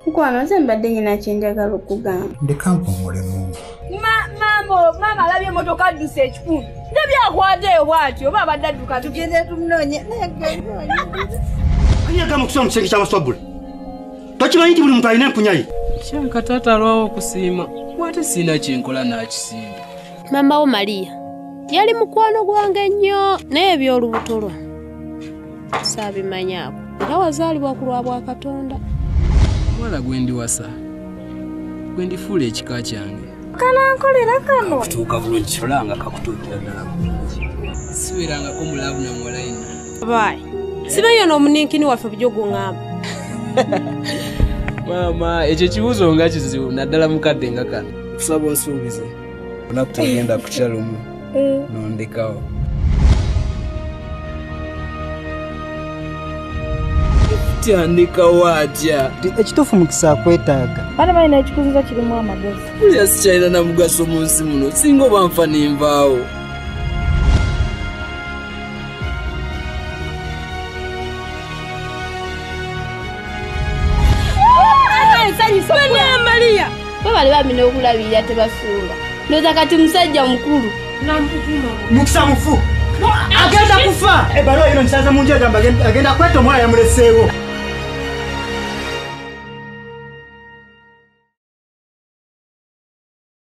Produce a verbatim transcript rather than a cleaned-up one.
Mukwano Ssempenda nyina kyenjagala okugamba. Ndeka mpumulemu. Mama, mama labye motoka duse ekikulu. Ndebyakwate bwatyo baba dadduka tugende tumunonye. Anyaga mukusoma musenge kya maswabula. Tokimanyi buli muntu alina empunyayi. Kyanka taata alwawo okusiima. Wate sina kyenkola n'akisimba. Mama wo Maria yali mukwano gwange nnyo naye eby'olubuto lwa saabimanyaako era wazaalibwa ku lwa bwa Katonda. Wala gwendi wasa gwendifuula ekika kyange Kanankolera kano kutuuka bulungi olanga kakutuukira ddala bulungi siwerangako mulaavu na mulayina bayi sibayo n'omuninkini waffe bujjo guŋŋamba. maama ekyo kibuuzo nga kizibu naddala mukadde nga kano kusaba onsuubize onaku tugenda ku kyalumu nondekawo. Tyandikawo atya ekituufu mukisa akwetaaga. bana balina ekikuzizo kirimu amagezi. kulya sikyalina na mugaso mu nsi muno singa oba nfa nenvaawo. Maria bwe bali bamina okulabirira tebasuula ndoza kati musajja mukulu Mukisa mufu. Agenda kufa. Ebalo ino nsaza munje gamba agenda kweta omwana yamuleseewo.